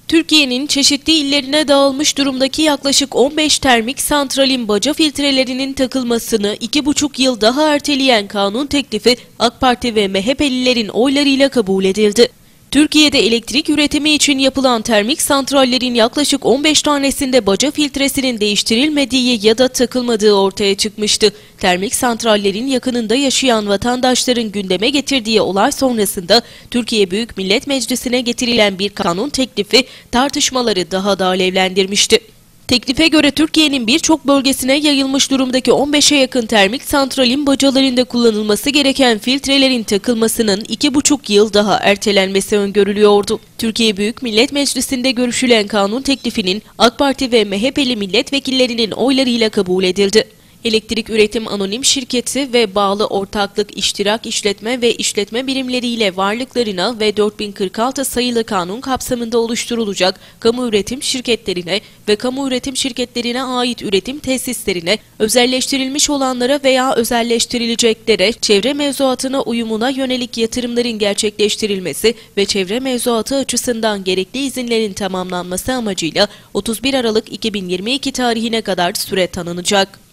Türkiye'nin çeşitli illerine dağılmış durumdaki yaklaşık 15 termik santralin baca filtrelerinin takılmasını 2,5 yıl daha erteleyen kanun teklifi AK Parti ve MHP'lilerin oylarıyla kabul edildi. Türkiye'de elektrik üretimi için yapılan termik santrallerin yaklaşık 15 tanesinde baca filtresinin değiştirilmediği ya da takılmadığı ortaya çıkmıştı. Termik santrallerin yakınında yaşayan vatandaşların gündeme getirdiği olay sonrasında Türkiye Büyük Millet Meclisi'ne getirilen bir kanun teklifi tartışmaları daha da alevlendirmişti. Teklife göre Türkiye'nin birçok bölgesine yayılmış durumdaki 15'e yakın termik santralin bacalarında kullanılması gereken filtrelerin takılmasının 2,5 yıl daha ertelenmesi öngörülüyordu. Türkiye Büyük Millet Meclisi'nde görüşülen kanun teklifinin AK Parti ve MHP'li milletvekillerinin oylarıyla kabul edildi. Elektrik Üretim Anonim Şirketi ve bağlı ortaklık iştirak işletme ve işletme birimleriyle varlıklarına ve 4046 sayılı kanun kapsamında oluşturulacak kamu üretim şirketlerine ve kamu üretim şirketlerine ait üretim tesislerine, özelleştirilmiş olanlara veya özelleştirileceklere çevre mevzuatına uyumuna yönelik yatırımların gerçekleştirilmesi ve çevre mevzuatı açısından gerekli izinlerin tamamlanması amacıyla 31 Aralık 2022 tarihine kadar süre tanınacak.